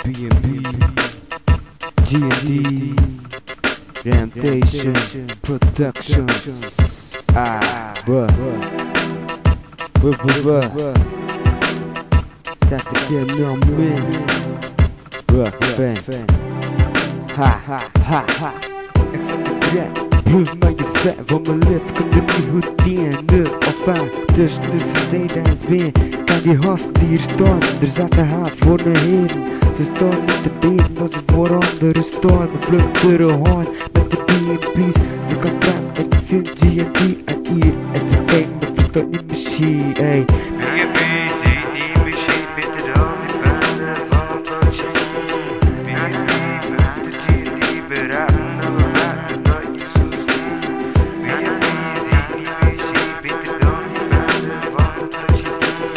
BMBeez.wmv Ramtation Productions. Zet de keer naar min. Fan. Ha. Ik zit de grap. Plus maar je vet van mijn lift. Kan er niet goed in. Of aan. Dus ze zei dat is weer. Kan die gast die hier staan. Er zat de haat voor de heren. Ze staan niet te beten als ze voor anderen staan. Mijn pluk teruggaan met de BMBeez. Ze kan praten, ik zin G&D. En hier is de fijn, maar verstaat niet machine. Ey. BMBeez die machine, bitte dan die banden van dat je. BMBeez met de G&D beraden, dat we laten dat je zo ziet. BMBeez die machine, bitte dan die banden van dat je.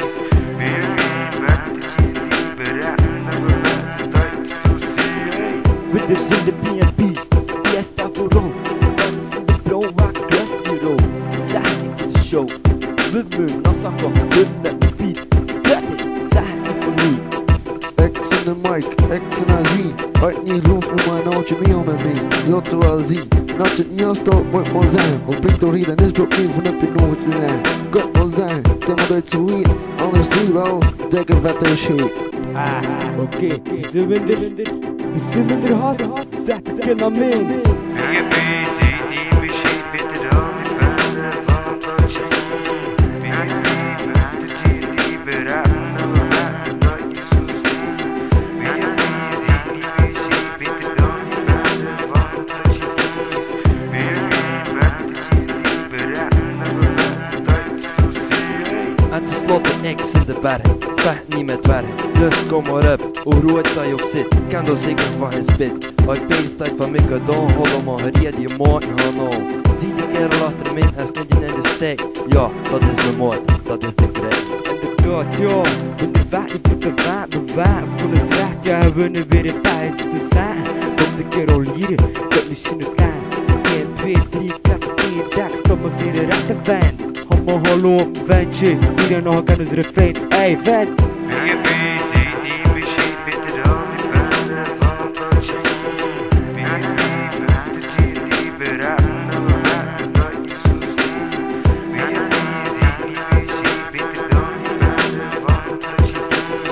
BMBeez met de G&D beraden, dat we laten dat je zo ziet. Widders in de BMBeez, die staat vooral. Dat is in de bro, waar klast die rol. Zeg niet voor de show. We moeten als aankomst, met de beat. Dat is, zeg niet voor nu. X in de mic, X in haar zien. Uit niet geloof in mijn oudje mee om met mij. Je had het wel zien. En als je het niet afstoot, moet maar zijn. Want brengt door hier en is blok 1 van heb je nooit te lijn. Kan wel zijn, tel maar uit zo weer. Anders zie je wel, dikke vette shit. Oké, we zijn er haast. Zet de keer naar min. BMBeez die machine, bitte dan die banden van dat je. BMBeez met de G&D beraden, dat we laten dat je zo ziet. BMBeez die machine, bitte dan die banden van dat je. BMBeez met de G&D beraden, dat we laten dat je zo ziet. En tenslotte X in de berg, vecht niet met werk. Dus kom maar op, hoe rood dat je ook zit, kan er zeker van geen spit. Uit deze tijd van mij gedaan, hol maar gereed die maat gaan al. Zie de kerel achter mij en snit je in de steek. Ja, dat is mijn maat, dat is de Gregory. Inderdaad, ja, we de wacht, je moet de wacht bewaren. Voor de vraag, ja, we nu weer een paar zitten staan. Op de kerel hier, dat misschien nog aan. 1, 2, 3, 4, 10 dag, stop maar zeer de rechterfijn. Hallo, ventje, hier nog kan dus refrein. Ey, vent! BMBeez die machine, bitte dan die banden van dat je. BMBeez met de G&D beraden, dat we laten dat je zo ziet. BMBeez die machine, bitte dan die banden van dat je.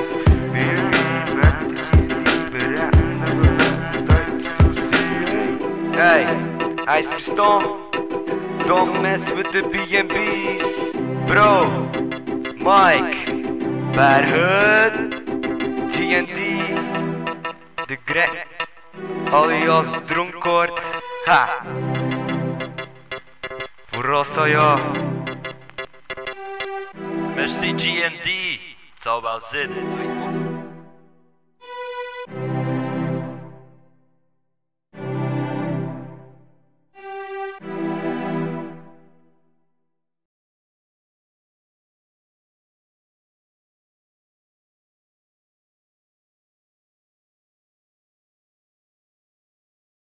BMBeez met de G&D beraden, dat we laten dat je zo ziet. Hey, hij is verstaan. Don't mess with the BMBeez. Bro, Mike, Birger, G&D, Degryse, alias Dronkkort. Ha! Vooral zo ja. Merci G&D, het zal wel zitten.